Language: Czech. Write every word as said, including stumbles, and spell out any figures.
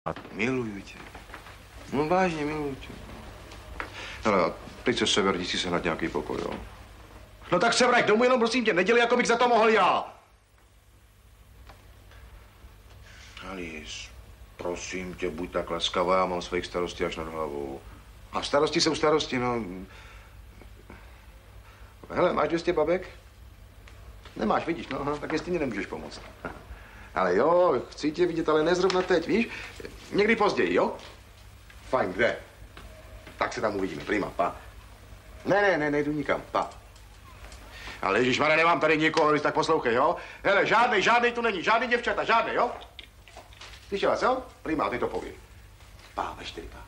Miluju tě. No vážně, miluju tě. Hele, teď se sever, jdi si sehnat nějaký pokoj, jo? No tak se vrať domů, jenom prosím tě, nedělej, jako bych za to mohl já. Alice, prosím tě, buď tak laskavá, já mám svých starostí až nad hlavou. A starosti jsou starosti, no. Hele, máš dvě stě babek? Nemáš, vidíš, no, aha, tak jestli mě nemůžeš pomoct. Ale jo, chci tě vidět, ale ne zrovna teď, víš? Někdy později, jo? Fajn, kde? Tak se tam uvidíme, prima, pa. Ne, ne, ne, nejdu nikam, pa. Ale ježišmarja, nemám tady nikoho, tak poslouchej, jo? Hele, žádnej, žádnej tu není, žádný děvčata, žádnej, jo? Slyšela jsi, jo? Prima, ty to pověď. Pa, ve čtyři, pa.